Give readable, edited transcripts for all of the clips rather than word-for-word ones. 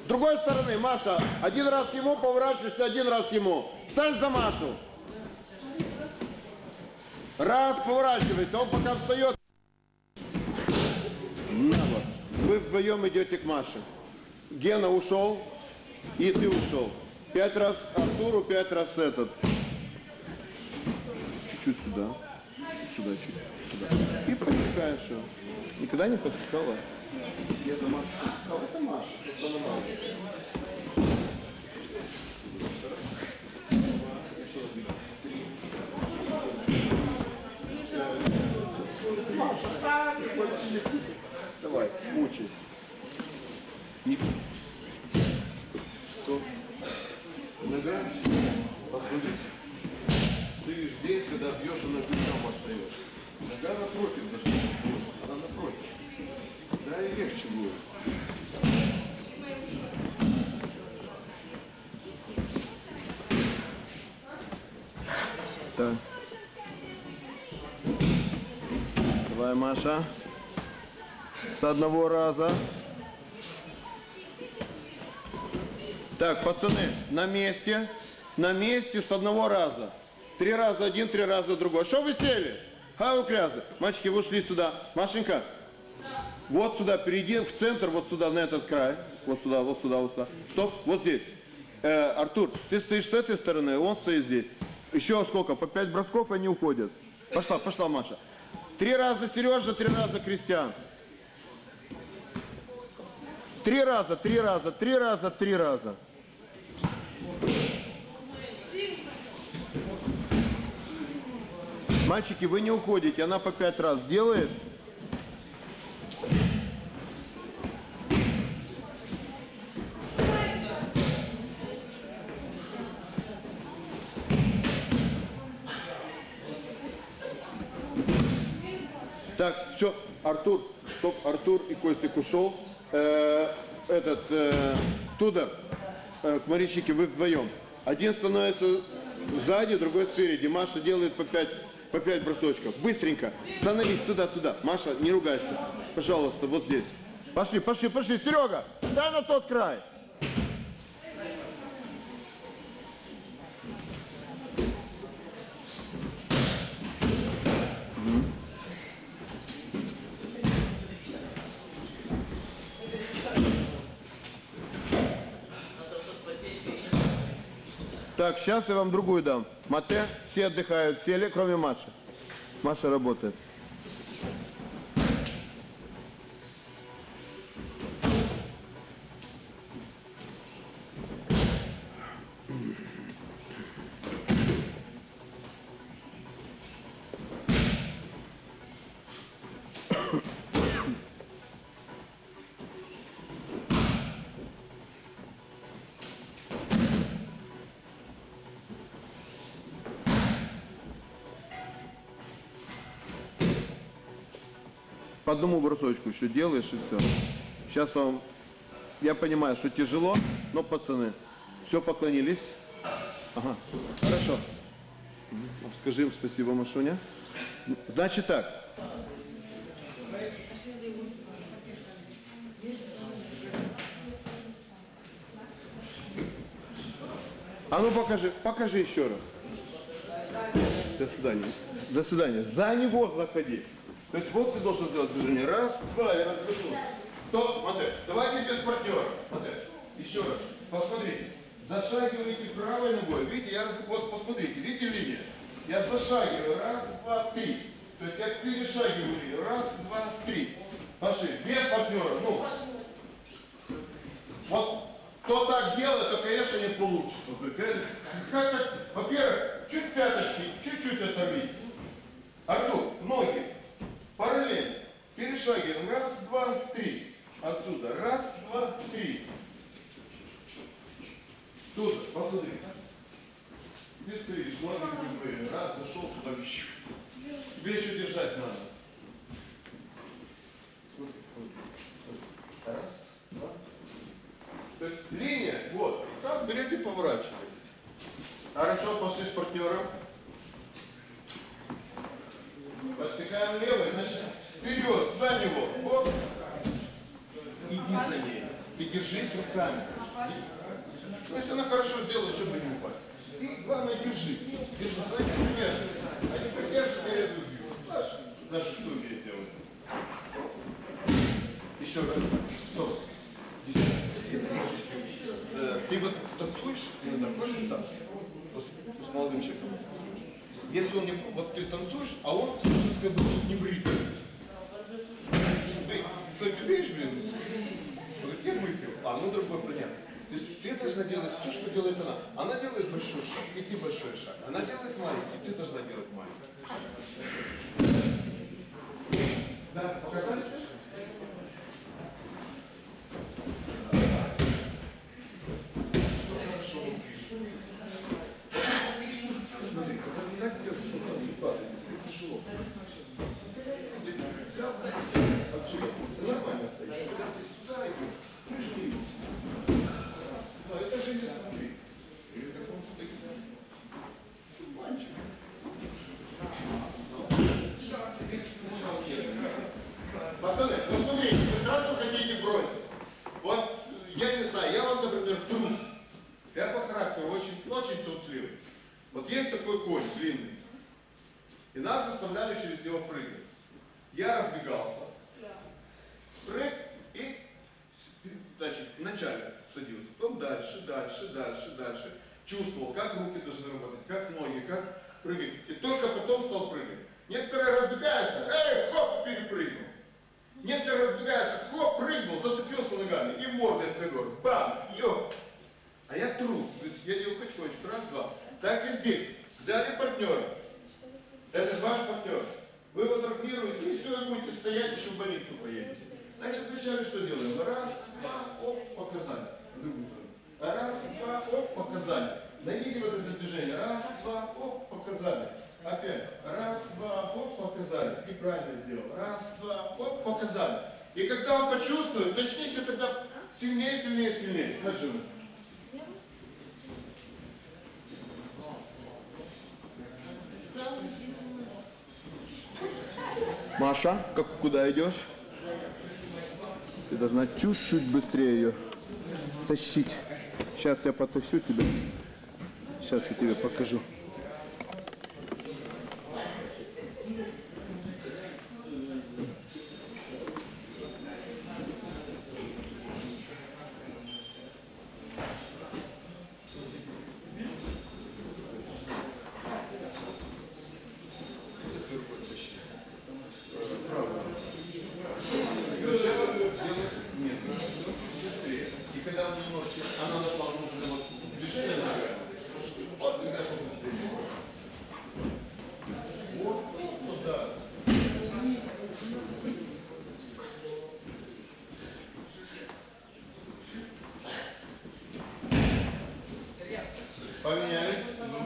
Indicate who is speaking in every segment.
Speaker 1: С другой стороны, Маша, один раз ему поворачиваешься, один раз ему. Встань за Машу. Раз, поворачивайся, он пока встает. На вот. Вы вдвоем идете к Маше. Гена ушел, и ты ушел. 5 раз Артуру, 5 раз этот. Чуть-чуть сюда. Сюда, чуть сюда. И подтекаешь его. Никогда не подтекала? Нет. Это Маша подтекала. Это Маша. Это нормально. Маша, давай, мучай. Что? Нога? Посмотрите. Стоишь здесь, когда бьешь, она плечом остается. Нога напротив должна быть. Она напротив. Да, и легче будет. Так. Давай, Маша. С одного раза. Так, пацаны, на месте с одного раза. 3 раза один, 3 раза другой. Что вы сели? Вы крязы. Мальчики, вы ушли сюда. Машенька, вот сюда, перейди в центр, вот сюда, на этот край. Вот сюда, вот сюда, вот сюда. Стоп, вот здесь. Артур, ты стоишь с этой стороны, он стоит здесь. Еще сколько? По 5 бросков они уходят. Пошла, пошла, Маша. 3 раза Сережа, 3 раза Кристиан. 3 раза, 3 раза, 3 раза, 3 раза. Мальчики, вы не уходите, она по 5 раз делает. Так, все, Артур, стоп, Артур и Костик ушел. Туда, к Маричике, вы вдвоем. Один становится сзади, другой спереди. Маша делает по 5 бросочков. Быстренько. Становись туда. Маша, не ругайся. Пожалуйста, вот здесь. Пошли, пошли, пошли. Серега, дай на тот край. Так, сейчас я вам другую дам. Мате, все отдыхают, сели, кроме Маши. Маша работает. По одному брусочку еще делаешь и все. Сейчас вам, я понимаю, что тяжело, но пацаны, все поклонились. Ага, хорошо. Скажи им спасибо, Машуня. Значит так. А ну покажи еще раз. До свидания. До свидания. За него заходи. То есть вот ты должен сделать движение. Раз, два, и развернул. Стоп, модель. Давайте без партнера. Модель. Еще раз. Посмотрите. Зашагиваете правой ногой. Видите, вот посмотрите, видите линию? Я зашагиваю. Раз, два, три. То есть я перешагиваю линию. Раз, два, три. Пошли. Без партнера. Ну. Вот кто так делает, то, конечно, не получится. Во-первых, чуть пяточки, чуть-чуть оторвите. Артур, ноги. Параллельно. Перешагиваем. Раз, два, три. Отсюда. Раз, два, три. Тут, посмотри. Ты стоишь, ноги любые. Раз, зашел сюда. Тебе еще держать надо. Смотри. Раз, два. То есть линия, вот. Раз берете и поворачиваетесь. Хорошо, пошли с партнером. Подтекаем левой, значит, вперед, за него. Вот. Иди за ней. Ты держись руками. Ну, если она хорошо сделала, чтобы не упасть. Ты, главное, держи. Держи, знаете, ребята. Они поддержат, я иду. Наши студии сделают. Еще раз. Стоп. Ты вот танцуешь, иногда хочешь танцевать? С молодым человеком. Если он не... Вот ты танцуешь, а он как бы не в ритме. Ты забиваешь, блин? Говорит, я выпил. А, ну другой понятно. То есть ты должна делать все, что делает она. Она делает большой шаг, и ты большой шаг. Она делает маленький, и ты должна делать маленький. Да, показали? Смотри, когда ты так делаешь, что у нас не падает, это тяжело. Отсюда. Ты нормально стоишь. Когда ты сюда идешь, прыжки. Но это же не смотри. Или как он стоит. Чубанчик. Пацаны, ну смотрите, вы сразу хотите бросить. Вот, я не знаю, я вот, например, трус. Я по характеру очень трусливый. Вот есть такой конь длинный. И нас заставляли через него прыгать. Я разбегался. Прыг и, значит, вначале садился. Потом дальше. Чувствовал, как руки должны работать, как ноги, как прыгать. И только потом стал прыгать. Некоторые разбегаются, хоп, перепрыгнул. Некоторые разбегаются, хоп, прыгнул, зацепился ногами и мордой в коридор. Бам, ёп. А я трус. То есть я делал потихонечку, раз, два. Так и здесь. Взяли партнера. Это же ваш партнер. Вы его травмируете, и все, и будете стоять, еще в больницу поедете. Значит, вначале что делаем? Раз, два, оп, показали. В другую сторону. Раз, два, оп, показали. Найдите вот это движение. Раз, два, оп, показали. Опять. Раз, два, оп, показали. И правильно сделал. Раз, два, оп, показали. И когда он почувствует, начните тогда сильнее. Начали. Маша, куда идешь? Ты должна чуть-чуть быстрее ее тащить. Сейчас я потащу тебя. Сейчас я тебе покажу. Поменялись?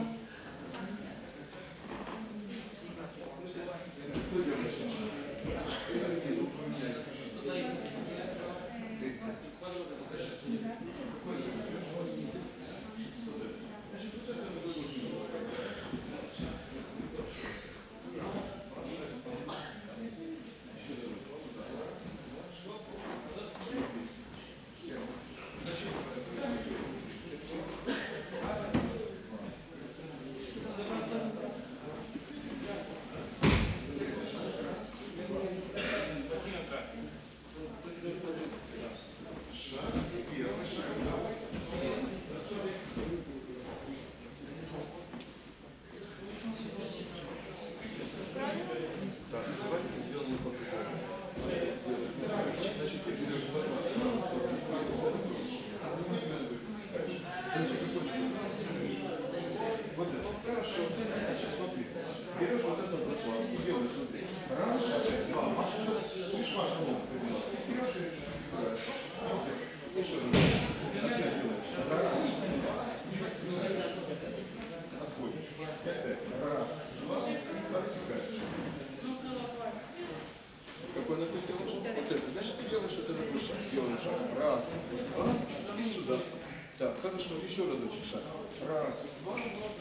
Speaker 1: Какой ногой сделаешь? Вот это. Значит, ты делаешь это на шаг. Делаешь шаг. Раз, два, и сюда. Так, хорошо, еще разочек шаг. Раз, два,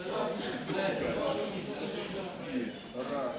Speaker 1: и раз,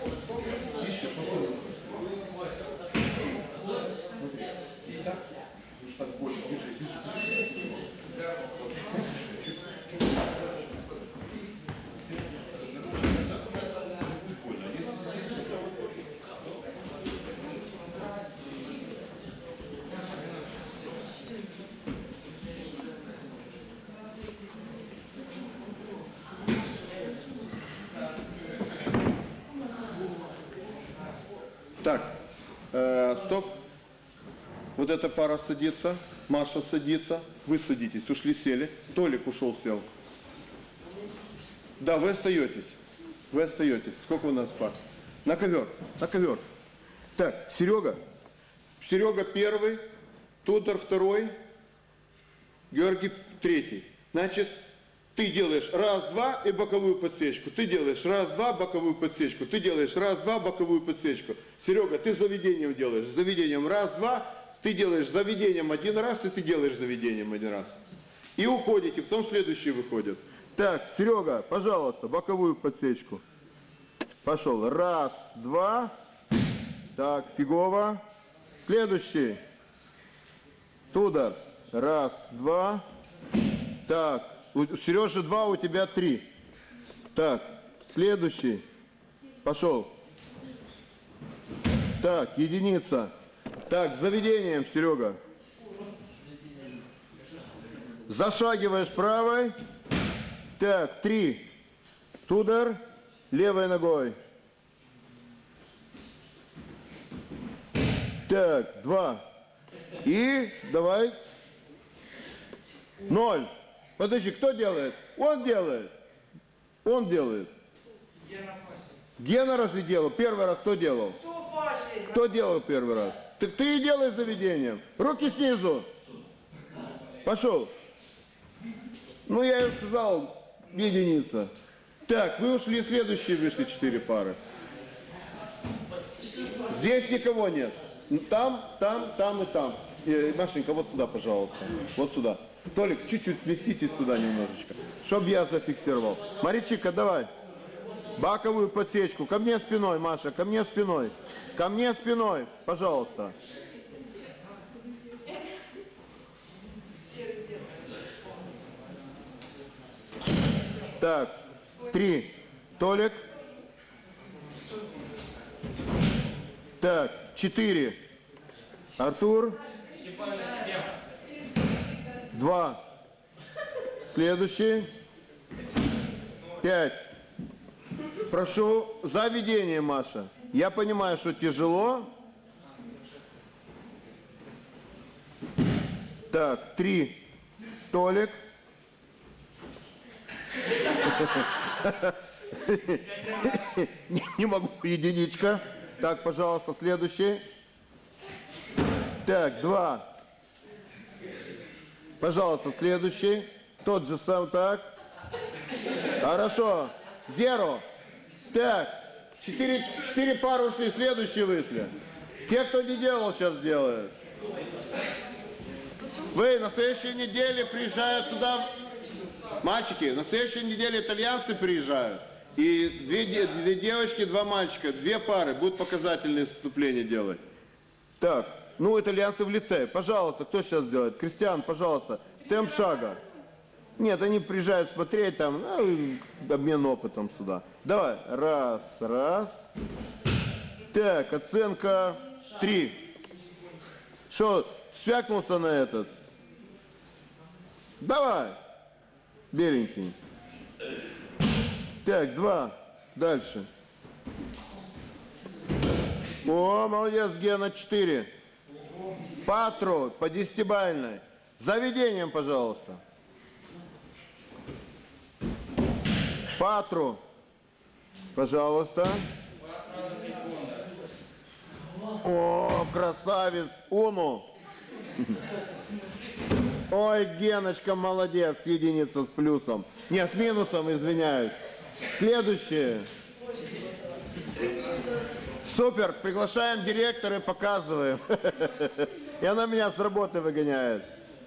Speaker 1: два, еще повторюшку. Смотри. Так. Так, стоп. Вот эта пара садится, Маша садится, вы садитесь, ушли, сели. Толик ушел, сел. Да, вы остаетесь. Вы остаетесь. Сколько у нас пар? На ковер, на ковер. Так, Серега. Серега первый, Тодор второй, Георгий третий. Значит, ты делаешь раз-два и боковую подсечку. Ты делаешь раз-два, боковую подсечку. Ты делаешь раз-два, боковую подсечку. Серега, ты заведением делаешь. Заведением раз-два, ты делаешь заведением один раз, и ты делаешь заведением один раз. И уходите, потом следующий выходит. Так, Серега, пожалуйста, боковую подсечку. Пошел. Раз, два. Так, фигово. Следующий. Туда. Раз, два. Так, у Сережи два, у тебя три. Так, следующий. Пошел. Так, единица. Так, заведением, Серега. Зашагиваешь правой. Так, три. Тудор. Левой ногой. Так, два. И давай. 0. Подожди, кто делает? Он делает. Он делает. Гена разве делал? Первый раз кто делал? Кто делал первый раз? Так ты и делай заведением. Руки снизу. Пошел. Ну, я и сказал, единица. Так, вы ушли, следующие вышли 4 пары. Здесь никого нет. Там, там, там и там. Машенька, вот сюда, пожалуйста. Вот сюда. Толик, чуть-чуть сместитесь туда немножечко, чтобы я зафиксировал. Маричика, давай. Боковую подсечку. Ко мне спиной, Маша, ко мне спиной. Ко мне спиной, пожалуйста. Так, 3. Толик. Так, 4. Артур. 2. Следующий. 5. Прошу заведение, Маша. Я понимаю, что тяжело. Так, 3. Толик. Не могу, единичка. Так, пожалуйста, следующий. Так, 2. Пожалуйста, следующий. Тот же сам, так. Хорошо. 0. Так, 4 пары ушли, следующие вышли. Те, кто не делал, сейчас делают. Вы на следующей неделе приезжают туда, мальчики, на следующей неделе итальянцы приезжают. И 2 девочки, 2 мальчика, 2 пары будут показательные выступления делать. Так, ну итальянцы в лице. Пожалуйста, кто сейчас делает? Кристиан, пожалуйста, темп шага. Нет, они приезжают смотреть там, ну, обмен опытом сюда. Давай, раз, раз. Так, оценка 3. Что, свякнулся на этот? Давай, беленький. Так, 2. Дальше. О, молодец, Гена, 4. Патру по 10-бальной. Заведением, пожалуйста. Патру, пожалуйста. О, красавец. Уну. Ой, Геночка, молодец. Единица с плюсом. Не, с минусом, извиняюсь. Следующее. Супер. Приглашаем директора и показываем. И она меня с работы выгоняет.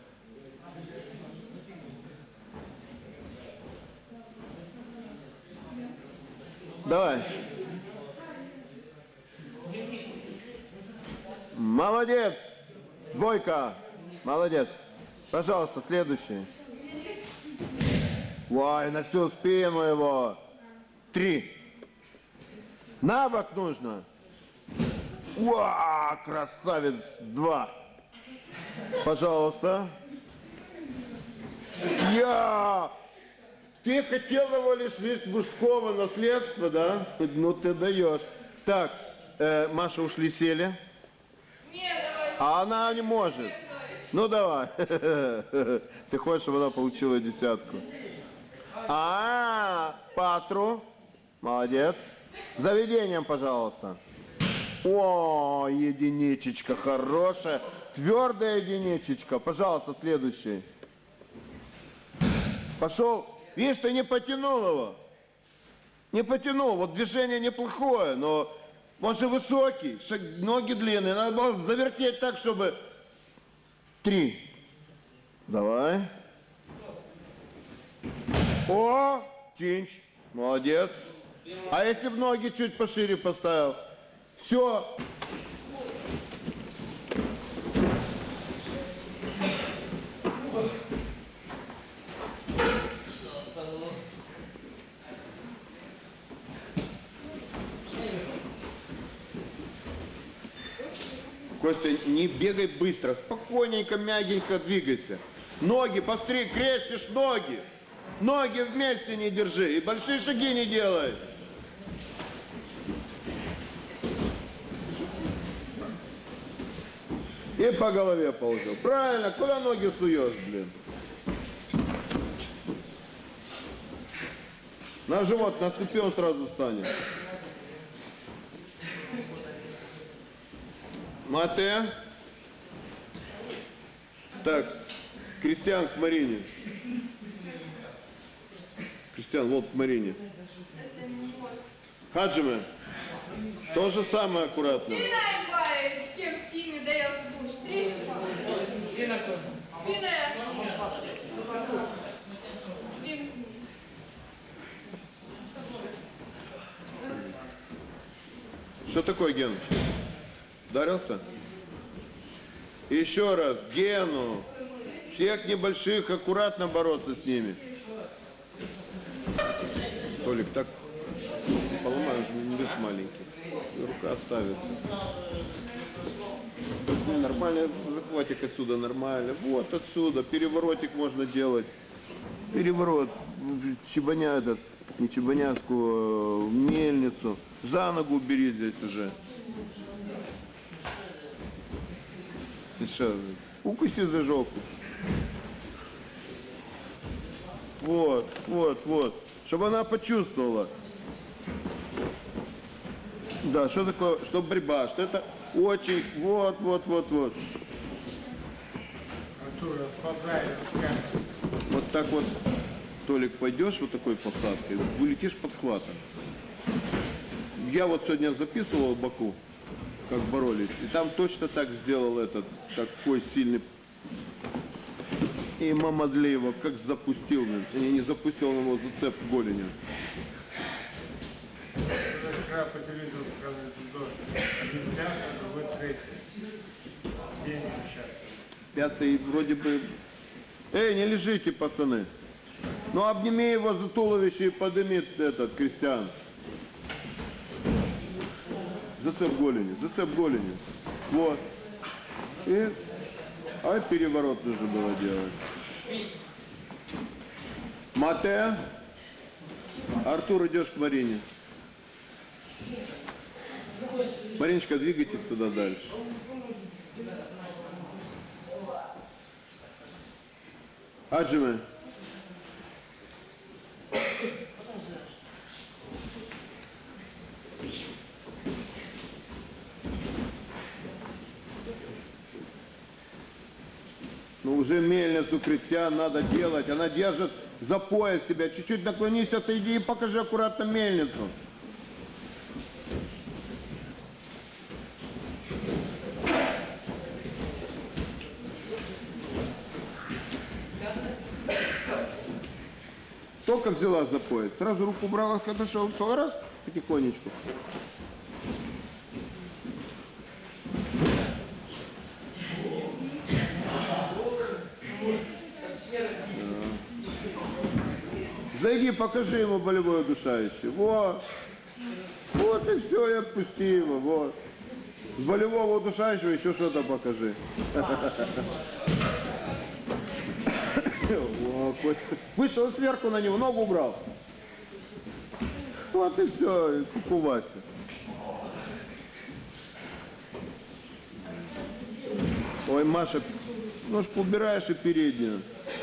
Speaker 1: Давай. Молодец. 2. Молодец. Пожалуйста, следующий. Ой, на всю спину его. 3. На бок нужно. Уа, красавец. 2. Пожалуйста. Ты хотел его лишить мужского наследства, да? Ну ты даешь. Так, Маша, ушли, сели.
Speaker 2: Нет, давай.
Speaker 1: А она не может.
Speaker 2: Нет,
Speaker 1: Ну давай. Ты хочешь, чтобы она получила 10. Патру. Молодец. Заведением, пожалуйста. О, единичечка хорошая. Твердая единичечка. Пожалуйста, следующий. Пошел. Видишь, ты не потянул его. Не потянул. Вот движение неплохое, но он же высокий, ноги длинные. Надо было завертеть так, чтобы... 3. Давай. О, чинч. Молодец. А если бы ноги чуть пошире поставил? Все. Костя, не бегай быстро, спокойненько, мягенько двигайся. Ноги, быстрее крестишь ноги. Ноги вместе не держи и большие шаги не делай. И по голове положил. Правильно, куда ноги суешь, блин? На живот наступи, он сразу встанет. Мате. Так, Кристиан к Марине. Кристиан, вот к Марине. Хаджиме. То же самое аккуратно. Что такое, Ген? Ударился? Еще раз, Гену. Всех небольших, аккуратно бороться с ними. Толик, так поломаешь, не вес маленький. Рука оставит. Нормально, захватик отсюда, нормально. Вот отсюда, переворотик можно делать. Переворот, чебаня этот, не чебаняцкую, мельницу. За ногу убери здесь уже. Сейчас, укуси за жопу. Вот, вот, вот. Чтобы она почувствовала. Да, что такое, что борьба, что это очень, вот, вот, вот, вот. Вот так вот, Толик, пойдешь вот такой посадкой, улетишь подхватом. Я вот сегодня записывал в Баку, как боролись, и там точно так сделал этот, такой сильный. И Мамадлеева как запустил, я не запустил его зацеп голенью.
Speaker 3: Вчера по телевизору сказали, другой 3. День сейчас.
Speaker 1: 5 вроде бы... Эй, не лежите, пацаны. Ну обними его за туловище и подними этот, Кристиан. Зацеп голенью, зацеп голенью. Вот. И... А переворот нужно было делать. Мате. Артур, идешь к Марине. Мариночка, двигайтесь туда дальше. Аджиме. Ну уже мельницу, Кристиан, надо делать. Она держит за пояс тебя. Чуть-чуть наклонись, отойди и покажи аккуратно мельницу. Только взяла за пояс, сразу руку убрала, отошел, раз, потихонечку. Зайди, покажи ему болевое удушающее. Вот. Вот и все, и отпусти его. Вот. С болевого удушающего еще что-то покажи. Вышел сверху на него, ногу убрал. Вот и все, и ку-ку, Вася. Ой, Маша, ножку убираешь и переднюю.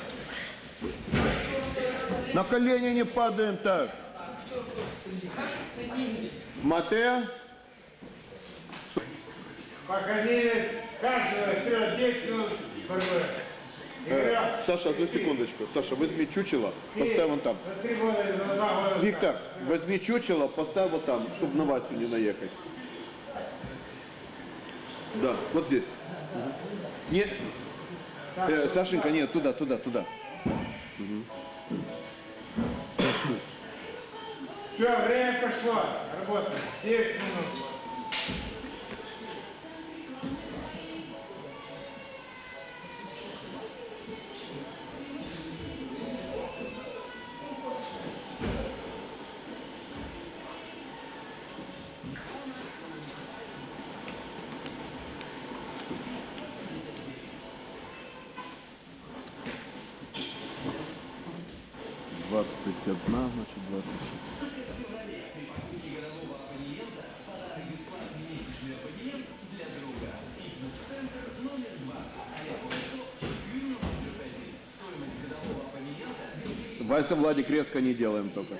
Speaker 1: На колени не падаем так. Матея.
Speaker 3: Походили, каждого вперед 10 минут борьбы.
Speaker 1: Саша, одну секундочку. Саша, возьми чучело, поставь вон там. Виктор, возьми чучело, поставь вот там, чтобы на Васю не наехать. Да, вот здесь. Нет. Сашенька, нет, туда.
Speaker 3: Все, время пошло. Работаем. 10 минут.
Speaker 1: Одна, значит, 26. Вася, Владик, резко не делаем только.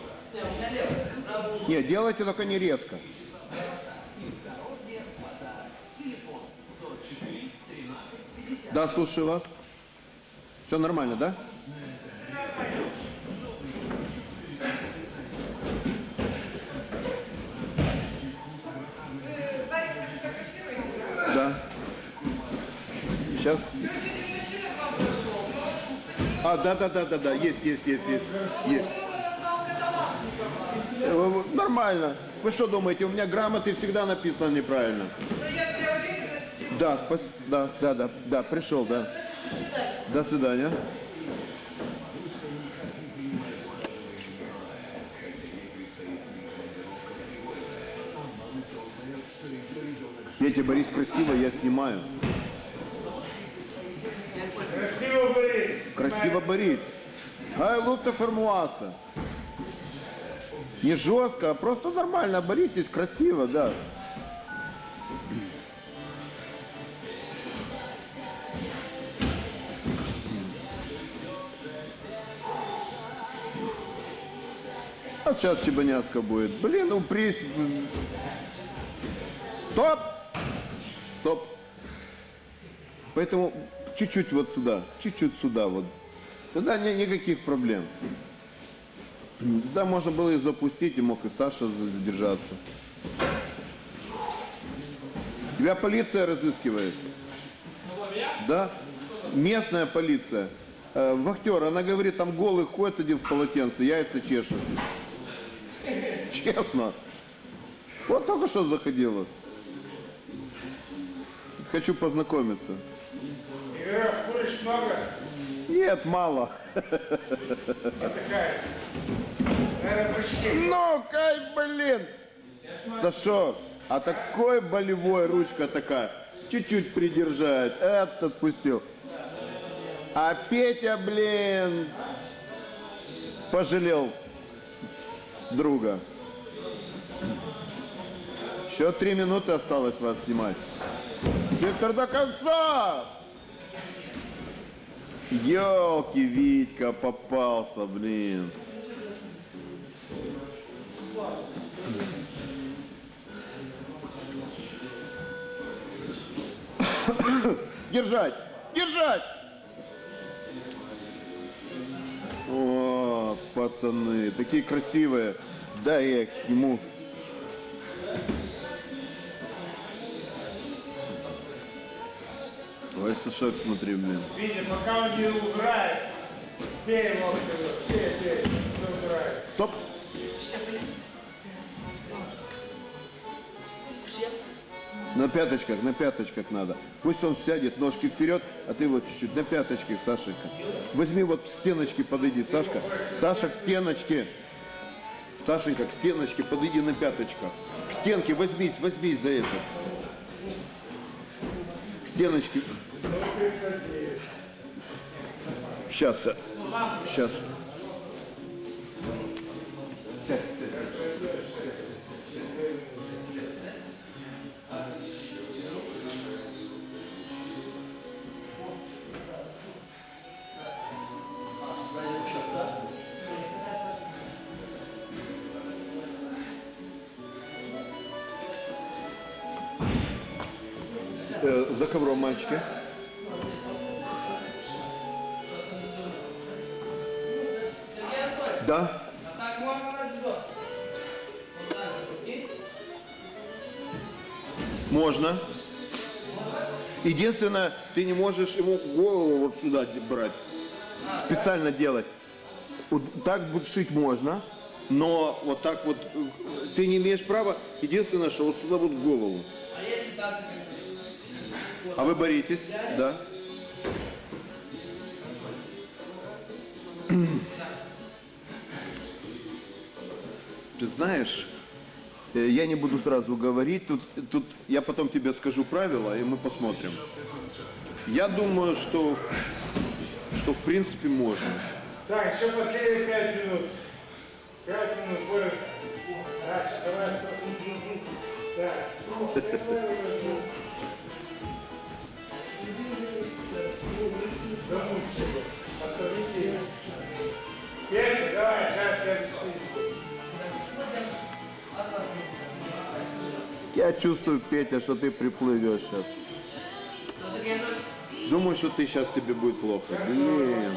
Speaker 1: Не, делайте только не резко. Да, слушаю вас. Все нормально, да? Да. Сейчас. А, да, есть. Нормально. Вы что думаете, у меня грамоты всегда написано неправильно? Да, пришел, да. До свидания. Петя, Борис, красиво, я снимаю.
Speaker 3: Красиво, Борис.
Speaker 1: Красиво, Борис. Ай, лута формуаса. Не жестко, а просто нормально боритесь, красиво, да. А сейчас чебаняцка будет. Блин, упрись. Стоп. Поэтому чуть-чуть вот сюда, чуть-чуть сюда вот. Тогда никаких проблем. Да, можно было и запустить, и мог и Саша задержаться. Тебя полиция разыскивает. Да? Местная полиция. Вахтер, она говорит, там голый ходит один в полотенце, яйца чешет. Честно. Вот только что заходила. Хочу познакомиться.
Speaker 3: Игорек, куришь много?
Speaker 1: Нет, мало.
Speaker 3: Такая. Наверное, почти.
Speaker 1: Ну, блин. Сашок, а такой болевой, ручка такая. Чуть-чуть придержать. Это отпустил. А Петя, блин, пожалел друга. Еще 3 минуты осталось вас снимать. Виктор, до конца! Ёлки, Витька попался, блин. Держать! Держать! О, пацаны, такие красивые. Дай я их сниму. Ой, Сашок, смотри, блин.
Speaker 3: Видите, пока он не убирает, пей его, пей, не убирает.
Speaker 1: Стоп! На пяточках надо. Пусть он сядет, ножки вперед, а ты вот чуть-чуть на пяточке, Сашенька. Возьми вот к стеночке, подойди, Сашка. Саша, к стеночке. Сашенька, к стеночке, подойди на пяточках. К стенке возьмись за это. К стеночке. Сейчас. Сядь. За ковром, мальчики. Да. Можно. Единственное, ты не можешь ему голову вот сюда брать. Специально делать. Вот так вот шить можно, но вот так вот ты не имеешь права. Единственное, что вот сюда вот голову. А вы боритесь? Да. Ты знаешь, я не буду сразу говорить, тут я потом тебе скажу правила, и мы посмотрим. Я думаю, что в принципе можно.
Speaker 3: Так, еще последние 5 минут. 5 минут будет. Дальше, давай. Так. Замучили. Отповеди. 5, давай, сейчас я объясню.
Speaker 1: Я чувствую, Петя, что ты приплывешь сейчас. Думаю, что ты сейчас тебе будет плохо. Блин.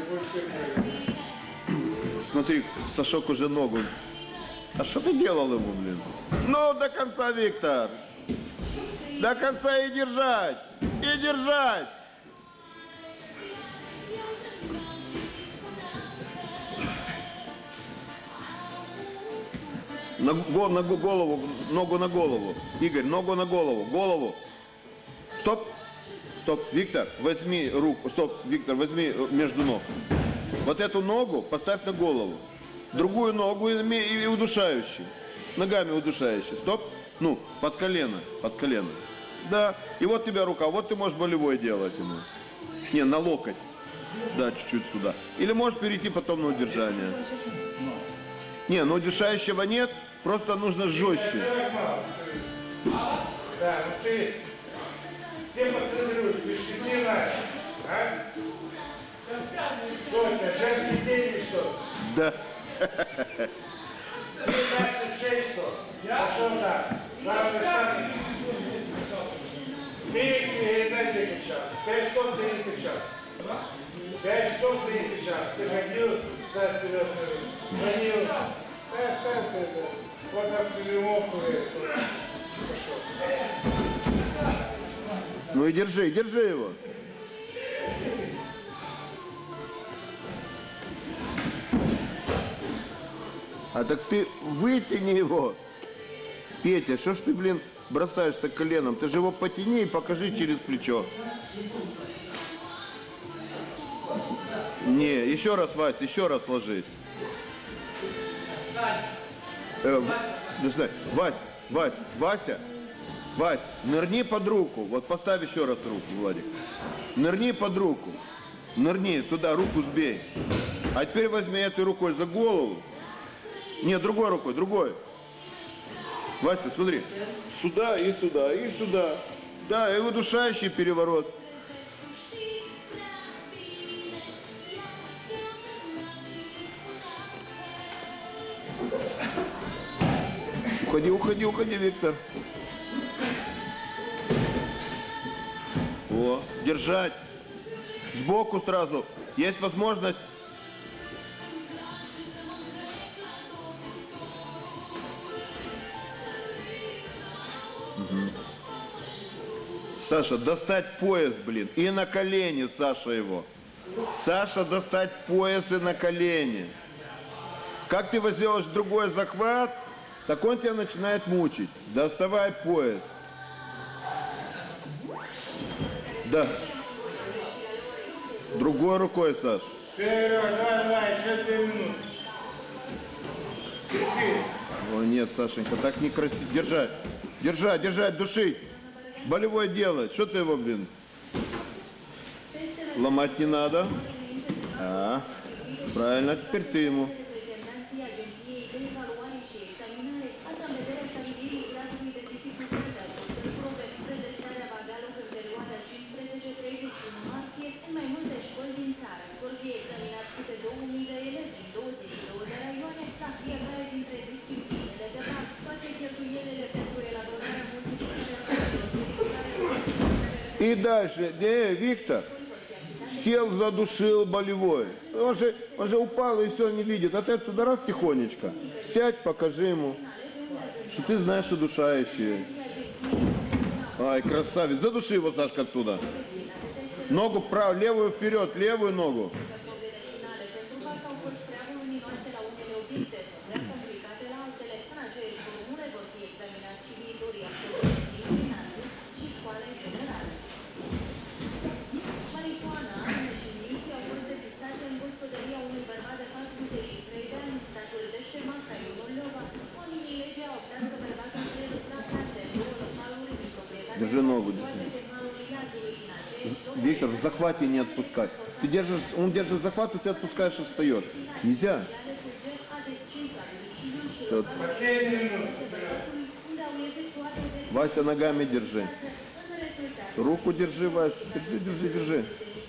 Speaker 1: Смотри, Сашок уже ногу. А что ты делал ему, блин? Ну, до конца, Виктор. До конца и держать. И держать. Голову, ногу на голову. Игорь, ногу на голову. Голову. Стоп. Стоп. Виктор, возьми руку. Стоп, Виктор, возьми между ног. Вот эту ногу поставь на голову. Другую ногу и удушающую. Ногами удушающую. Стоп. Ну, под колено. Под колено. Да. И вот у тебя рука. Вот ты можешь болевой делать ему. Не, на локоть. Да, чуть-чуть сюда. Или можешь перейти потом на удержание. Не, ну удержающего нет. Просто нужно жестче.
Speaker 3: Да, ну ты все поцелуешь, ты счастливая, а? Что это, женский день или что?
Speaker 1: Да.
Speaker 3: Ты дальше в 6 часов. Пошел так. Главное, сами. Ты, знаете, кричал. 5 часов ты не кричал. 5 часов ты не кричал. Ты ходил, сзади вперед, звонил. Да, оставь это. Вот нас перемовку. Пошел.
Speaker 1: Ну и держи его. А так ты вытяни его. Петя, что ж ты, блин, бросаешься коленом? Ты же его потяни и покажи через плечо. Не, еще раз, Вась, еще раз ложись. Вась, нырни под руку. Вот поставь еще раз руку, Владик. Нырни под руку. Нырни, туда руку сбей. А теперь возьми этой рукой за голову. Нет, другой рукой, другой. Вася, смотри. Сюда и сюда, и сюда. Да, и удушающий переворот. Уходи, Виктор. О, держать. Сбоку сразу. Есть возможность. Угу. Саша, достать пояс, блин. И на колени, Саша, его. Саша, достать пояс и на колени. Как ты возьмешь другой захват, так он тебя начинает мучить. Доставай пояс. Да. Другой рукой, Саш.
Speaker 3: Вперед, давай, еще 2 минуты. Терпи.
Speaker 1: О, нет, Сашенька, так некрасиво. Держать. Держать, держать, душить. Болевой делать. Что ты его, блин? Ломать не надо. А, правильно, теперь ты ему. И дальше, Виктор сел, задушил болевой. Он же упал и все не видит. А ты отсюда раз тихонечко. Сядь, покажи ему, что ты знаешь удушающие. Ай, красавец. Задуши его, Сашка, отсюда. Ногу правую, левую вперед, левую ногу. Держи ногу, держи. Виктор, в захвате не отпускать. Ты держишь, он держит захват, и ты отпускаешь и встаешь. Нельзя. Все. Вася, ногами держи. Руку держи, Вася. Держи, держи, держи.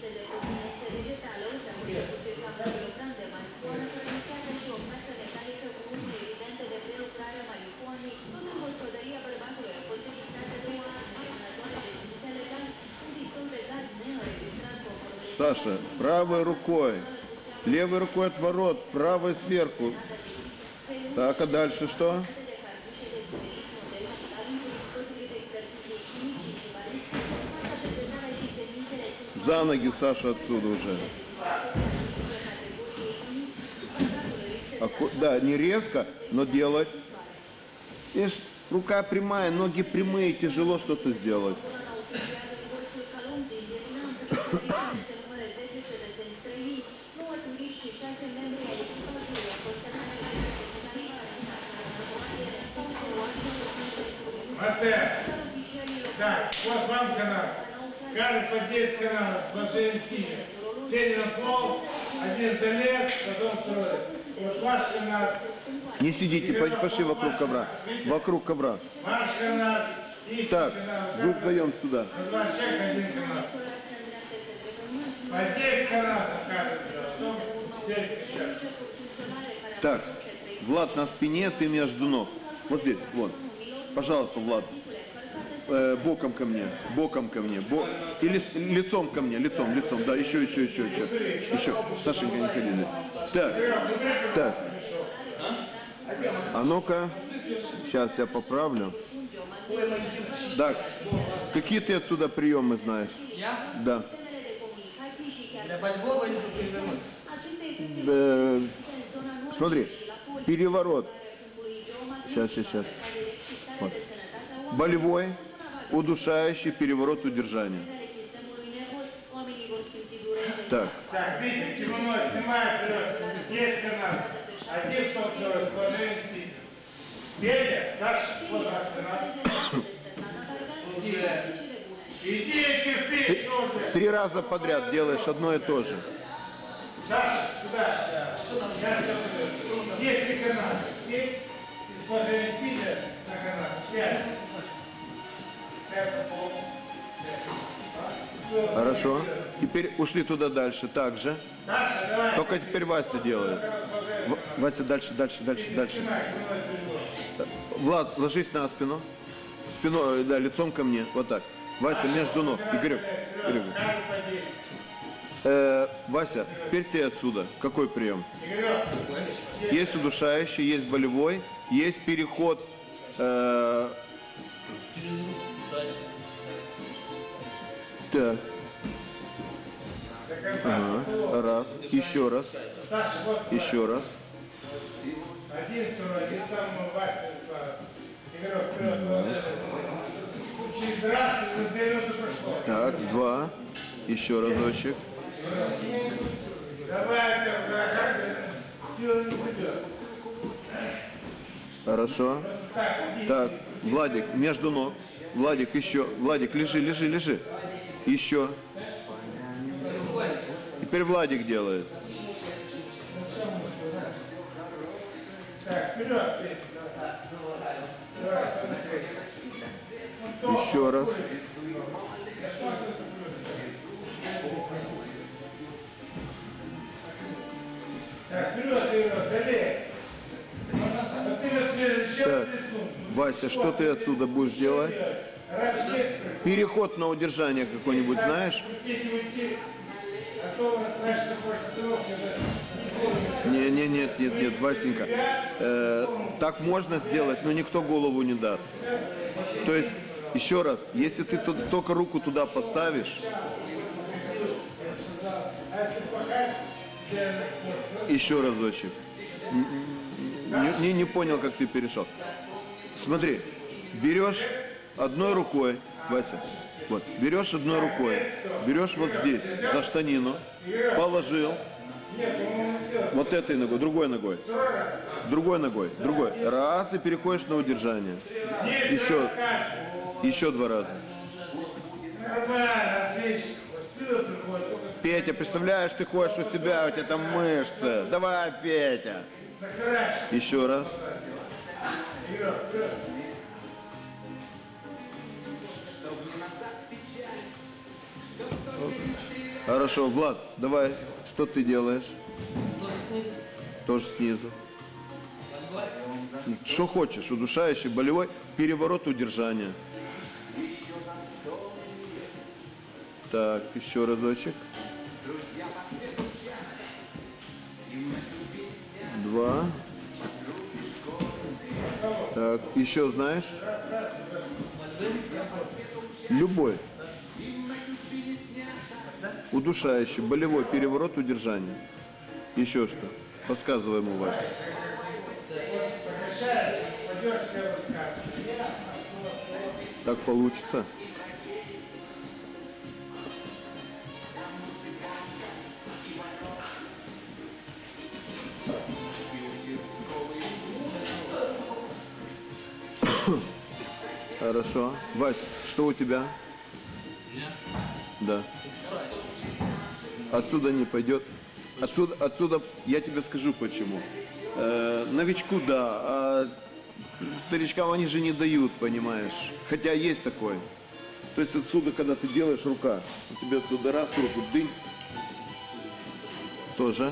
Speaker 1: Саша, правой рукой, левой рукой отворот, правой сверху. Так, а дальше что? За ноги, Саша, отсюда уже. Да, не резко, но делать. Видишь, рука прямая, ноги прямые, тяжело что-то сделать.
Speaker 3: Так, вот вам канал. Каждый подъезд канала с Блаженной Синей. Сели на пол, один залез, потом второй. Вот ваш канал.
Speaker 1: Не сидите, пошли вокруг ковра. Вокруг ковра.
Speaker 3: Ваш канал.
Speaker 1: Так, вы вдвоем сюда.
Speaker 3: Два человека, один канал. Подъезд канала, потом 9 сейчас.
Speaker 1: Так, Влад на спине, ты между ног. Вот здесь, вот. Пожалуйста, Влад. Боком ко мне, боком ко мне. Или лицом ко мне, лицом. Да, еще. Сашенька, не ходили. Так. А ну-ка. Сейчас я поправлю. Так, какие ты отсюда приемы знаешь?
Speaker 2: Я?
Speaker 1: Да.
Speaker 2: Для Бальбова или перевернуть?
Speaker 1: Смотри, переворот. Сейчас. Вот. Болевой, удушающий, переворот, удержание. Так.
Speaker 3: Так, видите, кимоно снимает вперед. Есть канал. Один, кто второй, Блаженной Синей. Петя, Саша, вот ваш канал. Иди, терпи, что же.
Speaker 1: 3 раза подряд делаешь одно и то же.
Speaker 3: Саша, сюда. Есть канал. Здесь из Блаженной Синей на канал. Сядь.
Speaker 1: Хорошо. Теперь ушли туда дальше. Так же.
Speaker 3: Саша, давай.
Speaker 1: Только теперь Вася делает. Вася, дальше. Влад, ложись на спину. Спиной, да, лицом ко мне. Вот так. Вася, между ног. Игорек. Вася, теперь ты отсюда. Какой прием? Есть удушающий, есть болевой, есть переход. Так. Ага. Раз. Еще раз. Еще раз.
Speaker 3: Один, второй, один там Вася. Игорек, вперед. через раз, и на 2 минуты прошло.
Speaker 1: Так, 2. Еще разочек.
Speaker 3: Давай, как сила не придет.
Speaker 1: Хорошо. Так, Владик, между ног. Владик, еще. Владик, лежи, лежи, лежи. Еще. Теперь Владик делает.
Speaker 3: Так, вперед.
Speaker 1: Еще раз.
Speaker 3: Так, вперед, залезь. Вот ты на следующий
Speaker 1: Так, Вася, что ты отсюда будешь делать? Переход на удержание какой-нибудь знаешь?
Speaker 3: А то у нас, знаешь, такой тренировки,
Speaker 1: Нет, Васенька. Так можно сделать, но никто голову не даст. То есть, еще раз, если ты только руку туда поставишь, еще разочек. Не понял, как ты перешел. Смотри, берешь одной рукой, Вася, вот, берешь одной рукой, берешь вот здесь, за штанину, положил, вот этой ногой, другой ногой, другой. Раз, и переходишь на удержание. Еще 2 раза.
Speaker 3: нормально, отлично. Сила приходит.
Speaker 1: Петя, представляешь, ты ходишь у себя, у тебя там мышцы. Давай, Петя. Еще раз. Хорошо, Влад, давай, что ты делаешь? Тоже снизу. Что хочешь, удушающий, болевой, переворот удержания. Так, еще разочек. 2. Так, еще знаешь? Любой. Удушающий, болевой, переворот удержания. Еще что? Подсказывай ему, Вася. Так получится? Хорошо. Вась, что у тебя? Да. Отсюда не пойдет. Отсюда я тебе скажу почему. Новичку да, а старичкам они же не дают, понимаешь. Хотя есть такое. То есть отсюда, когда ты делаешь рука, у тебя отсюда раз руку, дынь. Тоже.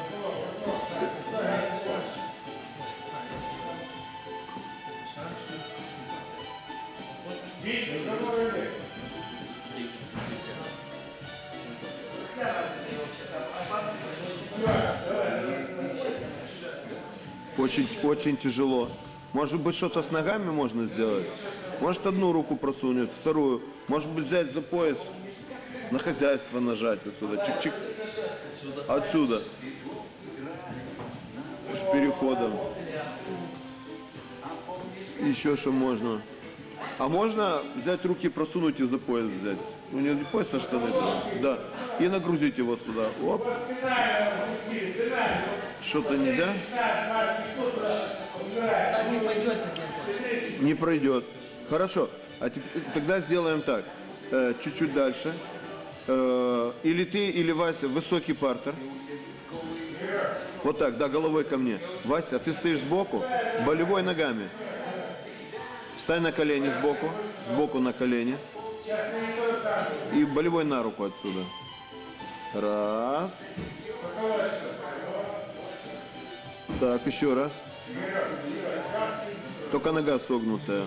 Speaker 1: Очень тяжело. Может быть, что-то с ногами можно сделать? Может, одну руку просунет, вторую. Может быть, взять за пояс, на хозяйство нажать отсюда. Чик-чик. Отсюда. С переходом. Еще что можно? А можно взять руки, просунуть и за пояс взять. Ну, не за пояс, а штаны. Да. И нагрузить его сюда. Оп. Что-то нельзя?
Speaker 2: Так не пойдет.
Speaker 1: Не пройдет. Хорошо. А тогда сделаем так. Чуть-чуть дальше. Или ты, или Вася, высокий партер. Вот так, да, головой ко мне. Вася, ты стоишь сбоку, болевой ногами. Встань на колени сбоку на колени. И болевой на руку отсюда. Раз. Так, еще раз. Только нога согнутая.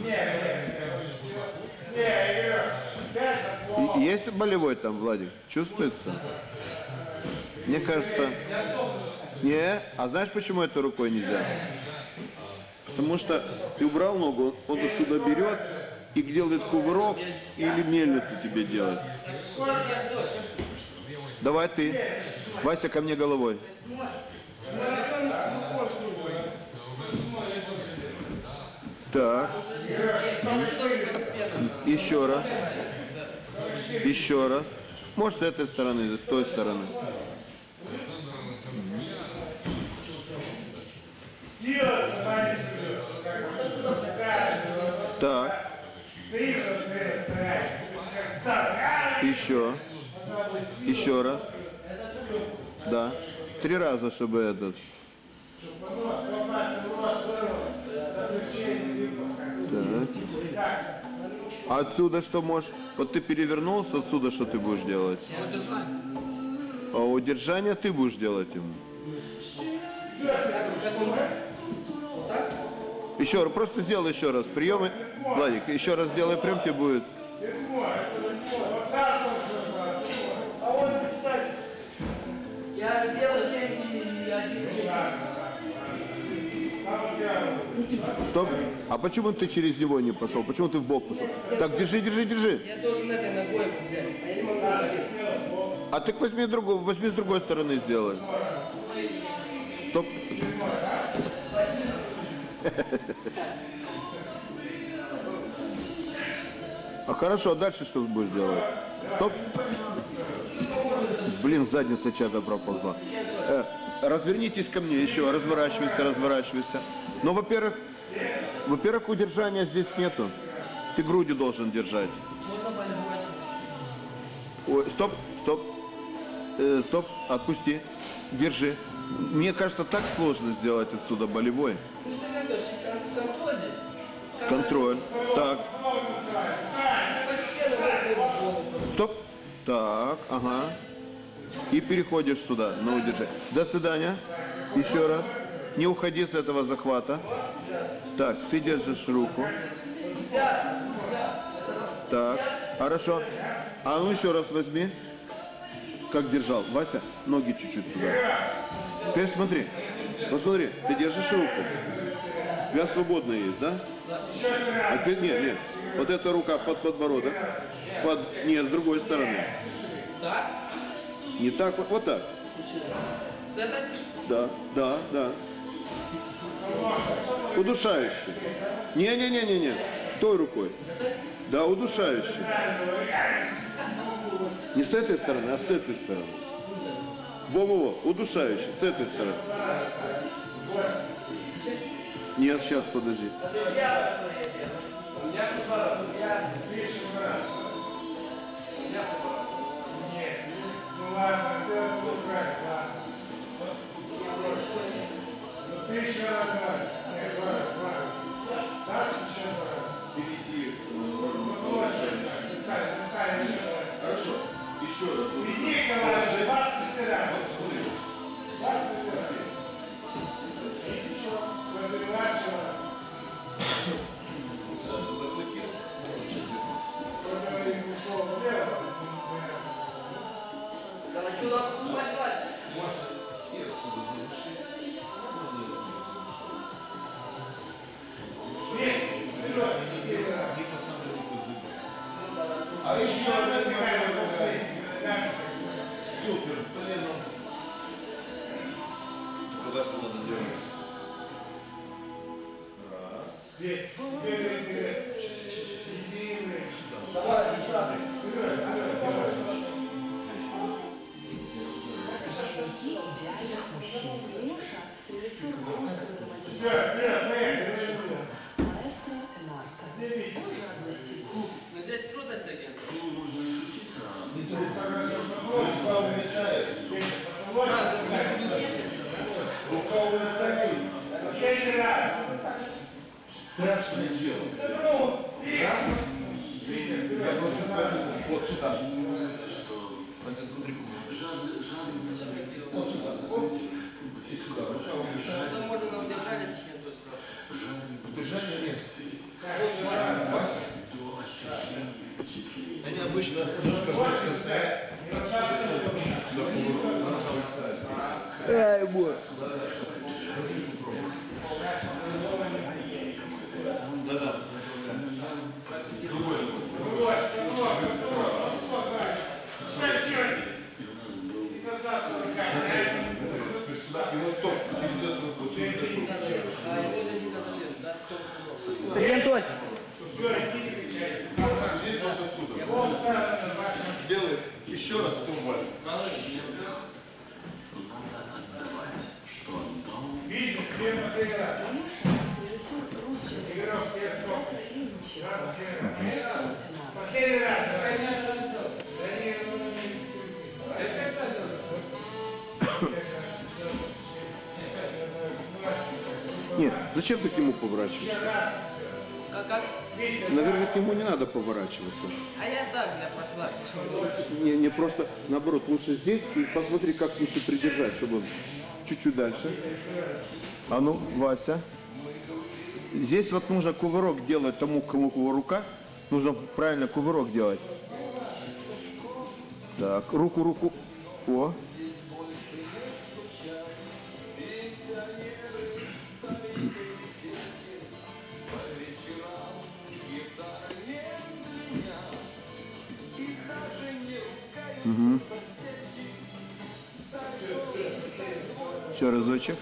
Speaker 1: Есть болевой там, Владик? Чувствуется? Мне кажется... Не, а знаешь, почему это рукой нельзя? Потому что ты убрал ногу, он отсюда берет и делает кувырок или мельницу тебе делает. Давай ты. Вася, ко мне головой. Так. Еще раз. Еще раз. Может, с этой стороны, с той стороны. Так. Еще. Еще раз. Да. 3 раза, чтобы этот. Так. А отсюда что можешь? Вот ты перевернулся, отсюда что ты будешь делать? А удержание ты будешь делать ему. Еще раз, просто сделай еще раз приемы. Владик, еще раз сделай прям, тебе будет.
Speaker 2: Я сделал 7 и 1.
Speaker 1: Стоп. А почему ты через него не пошел? Почему ты в бок пошел? Так, держи, держи, держи.
Speaker 2: Я должен этой ногой взять, а я не могу залезть.
Speaker 1: А ты возьми с другой стороны сделай. Стоп. А хорошо, а дальше что ты будешь делать? Стоп. Блин, задница чья-то проползла. Развернитесь ко мне еще, разворачивайся, разворачивайся. Но, во-первых, удержания здесь нету. Ты грудью должен держать. Ой, стоп, стоп. Стоп, отпусти. Держи. Мне кажется, так сложно сделать отсюда болевой.
Speaker 2: Контроль здесь.
Speaker 1: Контроль. Так. Стоп. Так, ага. И переходишь сюда, на удержание. До свидания. Еще раз. Не уходи с этого захвата. Так, ты держишь руку. Так, хорошо. А ну еще раз возьми. Как держал. Вася, ноги чуть-чуть сюда. Теперь смотри. Посмотри, ты держишь руку. У тебя свободно есть, да? А теперь нет, нет. Вот эта рука под подбородок. Нет, с другой стороны.
Speaker 2: Так?
Speaker 1: Не так, вот так.
Speaker 2: С этой?
Speaker 1: Да, да, да. Удушающий. Не. Той рукой. Да, удушающий. Не с этой стороны, а с этой стороны. Во-во-во, удушающий, с этой стороны. Нет, сейчас, подожди.
Speaker 3: Ну ладно, все слухай, ладно. Ну ты еще раз говоришь. Нет, ладно. Дальше еще раз.
Speaker 1: Перейди.
Speaker 3: Ну точно. Ставь еще раз.
Speaker 1: Хорошо. Еще раз.
Speaker 3: Иди, говоришь, 20 раз. 20 раз. И еще. Подбивачивай.
Speaker 1: Заблокируй.
Speaker 3: Говорит, ушел влево.
Speaker 2: Да, что у нас спать?
Speaker 1: Можно и отсюда завершить. А еще одна такая. Супер, блин. Куда сюда надо делать?
Speaker 2: Но здесь трудно с этим.
Speaker 3: Рука улетает. Следующий раз.
Speaker 1: Страшное дело. Раз. Я просто пойду вот сюда. Вася, смотри. Вот сюда. И сюда. Рука улетает.
Speaker 2: Что можно на удержание сейчас то есть?
Speaker 1: Удержания нет. Вася. Они обычно немножко жестко стоят. Ай, бой. Да-да. И вот топ через эту руку.
Speaker 2: А его здесь не контролирует, да? Сергей Анатольевич.
Speaker 3: Все, иди кричать.
Speaker 1: Здесь вот отсюда. Сделай еще раз, потом вальс.
Speaker 3: Видно, тебе последний раз. Игорек, тебе сколько? Да, последний раз. Последний раз. Да не,
Speaker 1: Нет, зачем ты к нему поворачиваешься?
Speaker 2: Как?
Speaker 1: Наверное, к нему не надо поворачиваться.
Speaker 2: А я так, для профилактики.
Speaker 1: Не просто, наоборот, лучше здесь и посмотри, как лучше придержать, чтобы он чуть-чуть дальше. А ну, Вася. Здесь вот нужно кувырок делать тому, кому рука. Нужно правильно кувырок делать. Так, руку. О. Угу. Еще разочек.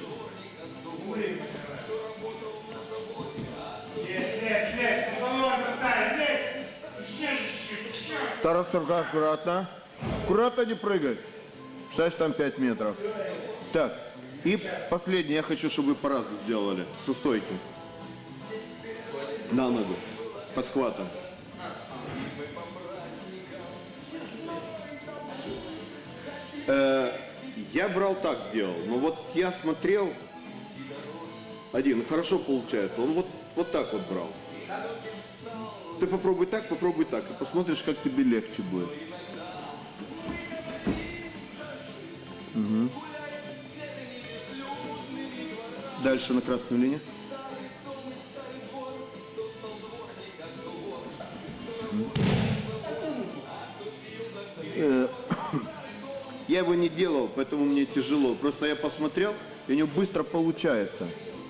Speaker 3: Лезь, пополам поставь, лезь.
Speaker 1: Вторая рука аккуратно. Аккуратно не прыгай. Считаешь, там 5 метров. Так, и последнее, я хочу, чтобы вы по разу сделали. Со стойки. На ногу. Подхватом. Я брал так делал, но вот я смотрел, один, хорошо получается, он вот так вот брал. Ты попробуй так, и посмотришь, как тебе легче будет. Угу. Дальше на красную линию. Я его не делал, поэтому мне тяжело. Просто я посмотрел, и у него быстро получается.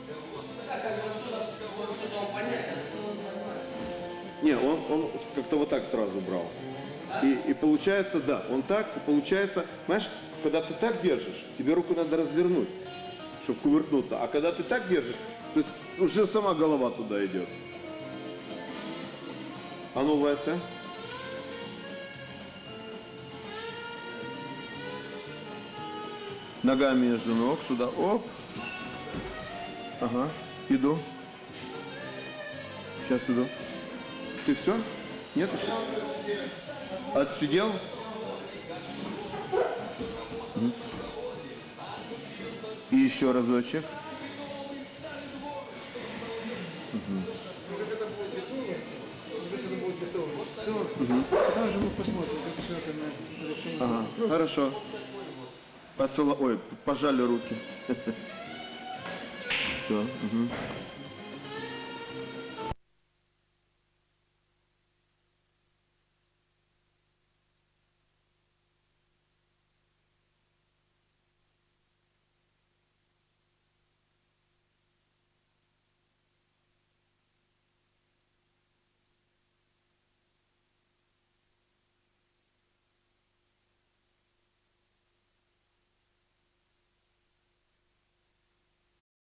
Speaker 1: Не, он как-то вот так сразу брал. И получается, да, он так, и получается, понимаешь, когда ты так держишь, тебе руку надо развернуть, чтобы кувыркнуться. А когда ты так держишь, то есть уже сама голова туда идет. А ну, Вася. Ногами между ног, сюда, оп. Ага, иду. Сейчас иду. Ты все? Нет еще? Отсидел? И еще разочек.
Speaker 4: Там же мы посмотрим, как все это на решение.
Speaker 1: Ага, хорошо. Ой, пожали руки. Все.